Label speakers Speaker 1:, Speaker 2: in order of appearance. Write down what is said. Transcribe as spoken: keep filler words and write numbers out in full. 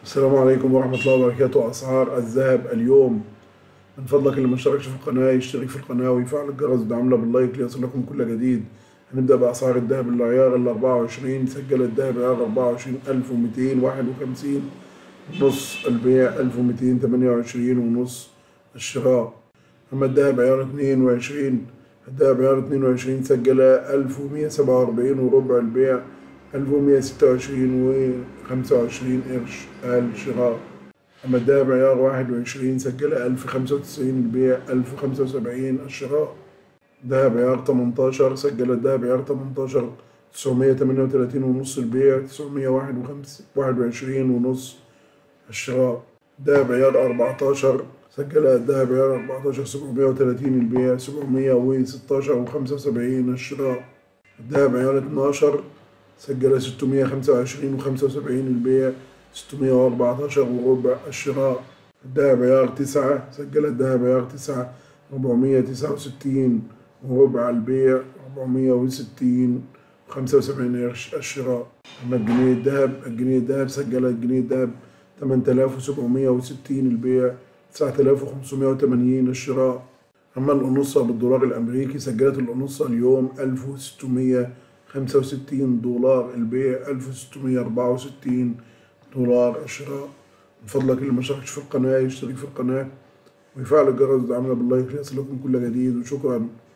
Speaker 1: السلام عليكم ورحمة الله وبركاته. أسعار الذهب اليوم. من فضلك اللي ما اشتركش في القناة يشترك في القناة ويفعل الجرس ودعمنا باللايك ليصلكم كل جديد. هنبدأ بأسعار الذهب العيار ال أربعة وعشرين. سجل الذهب عيار أربعة وعشرين ألف ومئتين وواحد وخمسين نص البيع، ألف ومئتين تمانية وعشرين ونص الشراء. أما الذهب عيار اتنين وعشرين، الذهب عيار اتنين وعشرين سجل ألف ومية سبعة وأربعين وربع البيع، ألف ومية ستة وعشرين وخمسة وعشرين قرش الشراء. أما الدهب عيار واحد وعشرين سجل ألف خمسة وتسعين البيع، ألف خمسة وسبعين الشراء. دهب عيار تمنتاشر سجل الدهب عيار تمنتاشر تسعمية تمانية وتلاتين ونص البيع، تسعمية واحد وعشرين ونص الشراء. دهب عيار أربعتاشر سجل الدهب عيار أربعتاشر سبعمية وتلاتين البيع، سبعمية وستاشر وخمسة وسبعين الشراء. الدهب عيار اتناشر سجل ستمية خمسة وعشرين وخمسة وسبعين البيع، ستمية وأربعتاشر وربع الشراء. الدهب عيار تسعة سجل الدهب عيار تسعة ربعمية تسعة وستين وربع البيع، ربعمية وستين وخمسة وسبعين قرش الشراء. أما الجنيه الدهب الجنيه الدهب سجل الجنيه الدهب تمنية آلاف وسبعمية وستين البيع، تسعة آلاف وخمسمية وتمانين الشراء. أما الأونصة بالدولار الأمريكي سجلت الأونصة اليوم ألف وستمية خمسة وستين دولار البيع، ألف وستمية أربعة وستين دولار الشراء. من فضلك اللي ما اشتركش في القناة يشترك في القناة ويفعل الجرس ودعمنا باللايك ليصلكم كل جديد، وشكرا.